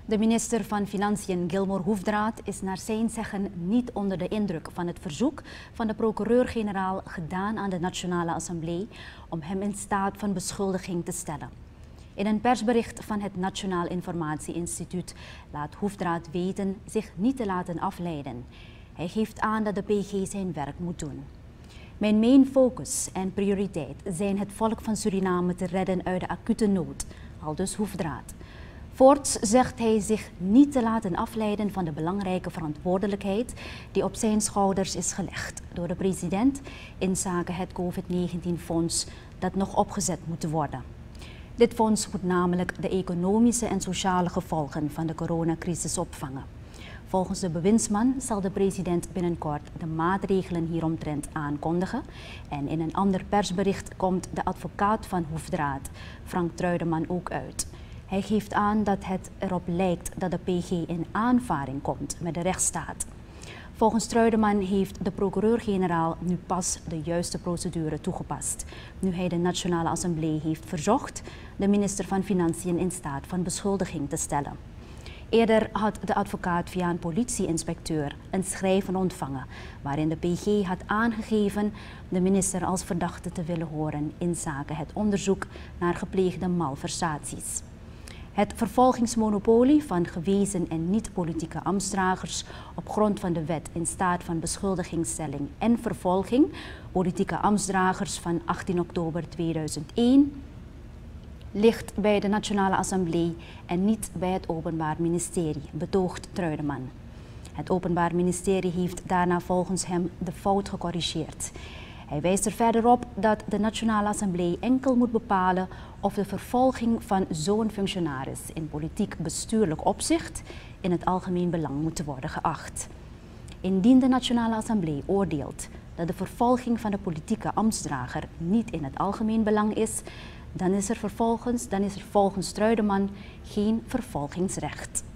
De minister van Financiën Gilmore Hoefdraad is naar zijn zeggen niet onder de indruk van het verzoek van de procureur-generaal gedaan aan de Nationale Assemblée om hem in staat van beschuldiging te stellen. In een persbericht van het Nationaal Informatie-instituut laat Hoefdraad weten zich niet te laten afleiden. Hij geeft aan dat de PG zijn werk moet doen. Mijn main focus en prioriteit zijn het volk van Suriname te redden uit de acute nood, aldus Hoefdraad. Voorts zegt hij zich niet te laten afleiden van de belangrijke verantwoordelijkheid die op zijn schouders is gelegd door de president inzake het COVID-19-fonds dat nog opgezet moet worden. Dit fonds moet namelijk de economische en sociale gevolgen van de coronacrisis opvangen. Volgens de bewindsman zal de president binnenkort de maatregelen hieromtrent aankondigen. En in een ander persbericht komt de advocaat van Hoefdraad, Frank Truideman, ook uit. Hij geeft aan dat het erop lijkt dat de PG in aanvaring komt met de rechtsstaat. Volgens Truideman heeft de procureur-generaal nu pas de juiste procedure toegepast, nu hij de Nationale Assemblée heeft verzocht de minister van Financiën in staat van beschuldiging te stellen. Eerder had de advocaat via een politie-inspecteur een schrijven ontvangen waarin de PG had aangegeven de minister als verdachte te willen horen inzake het onderzoek naar gepleegde malversaties. Het vervolgingsmonopolie van gewezen en niet-politieke ambtsdragers op grond van de wet in staat van beschuldigingsstelling en vervolging politieke ambtsdragers van 18 oktober 2001 ligt bij de Nationale Assemblée en niet bij het Openbaar Ministerie, betoogt Truideman. Het Openbaar Ministerie heeft daarna volgens hem de fout gecorrigeerd. Hij wijst er verder op dat de Nationale Assemblée enkel moet bepalen of de vervolging van zo'n functionaris in politiek-bestuurlijk opzicht in het algemeen belang moet worden geacht. Indien de Nationale Assemblée oordeelt dat de vervolging van de politieke ambtsdrager niet in het algemeen belang is, dan is er volgens Truideman geen vervolgingsrecht.